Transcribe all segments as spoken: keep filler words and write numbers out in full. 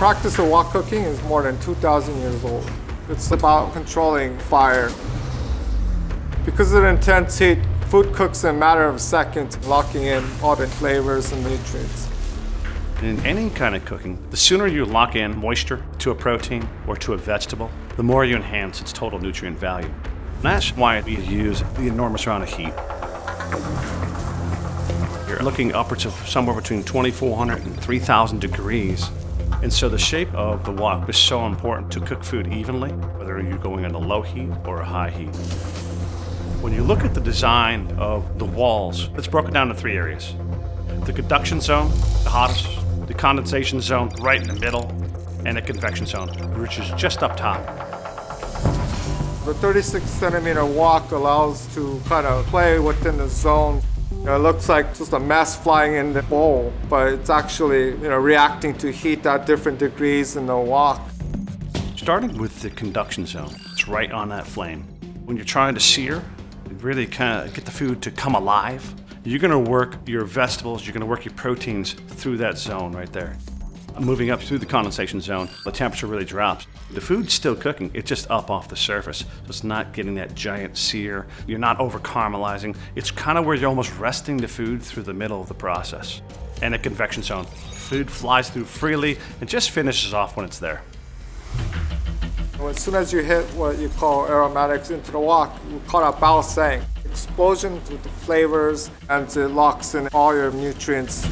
practice of wok cooking is more than two thousand years old. It's about controlling fire. Because of the intense heat, food cooks in a matter of seconds, locking in all the flavors and nutrients. In any kind of cooking, the sooner you lock in moisture to a protein or to a vegetable, the more you enhance its total nutrient value. And that's why we use the enormous amount of heat. You're looking upwards of somewhere between twenty-four hundred and three thousand degrees. And so the shape of the wok is so important to cook food evenly, whether you're going into low heat or a high heat. When you look at the design of the walls, it's broken down into three areas. The conduction zone, the hottest, the condensation zone right in the middle, and the convection zone, which is just up top. The thirty-six centimeter wok allows to kind of play within the zone. You know, it looks like just a mess flying in the bowl, but it's actually, you know, reacting to heat at different degrees in the wok. Starting with the conduction zone, it's right on that flame. When you're trying to sear, really kind of get the food to come alive, you're going to work your vegetables, you're going to work your proteins through that zone right there. Moving up through the condensation zone, the temperature really drops. The food's still cooking, it's just up off the surface. So it's not getting that giant sear. You're not over caramelizing. It's kind of where you're almost resting the food through the middle of the process. And the convection zone, food flies through freely and just finishes off when it's there. As soon as you hit what you call aromatics into the wok, we call that balsang. Explosion with the flavors, and it locks in all your nutrients.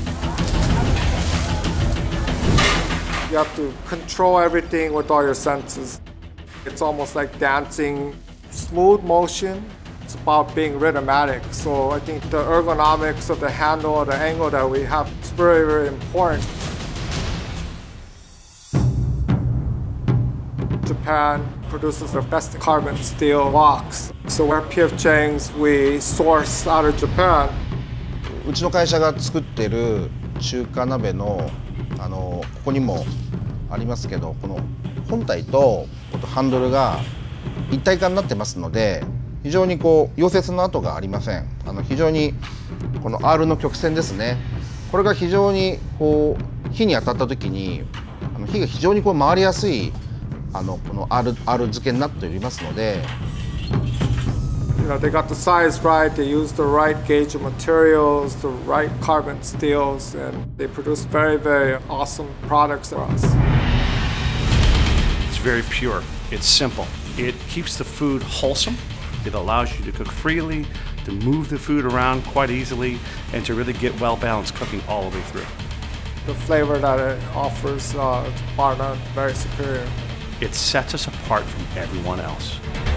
You have to control everything with all your senses. It's almost like dancing, smooth motion. It's about being rhythmatic. So I think the ergonomics of the handle, the angle that we have, is very, very important. Japan produces the best carbon steel woks. So our P F Chang's we source out of Japan. うちの会社が作っている中華鍋のあのここにもありますけど、この本体とハンドルが一体化になってますので、非常にこう溶接の跡がありません。あの非常にこの R の曲線ですね。これが非常にこう火に当たった時にあの火が非常にこう回りやすいあのこの R, R 付けになっておりますので。 You know, they got the size right, they use the right gauge of materials, the right carbon steels, and they produce very, very awesome products for us. It's very pure, it's simple. It keeps the food wholesome, it allows you to cook freely, to move the food around quite easily, and to really get well-balanced cooking all the way through. The flavor that it offers uh, is bar none, very superior. It sets us apart from everyone else.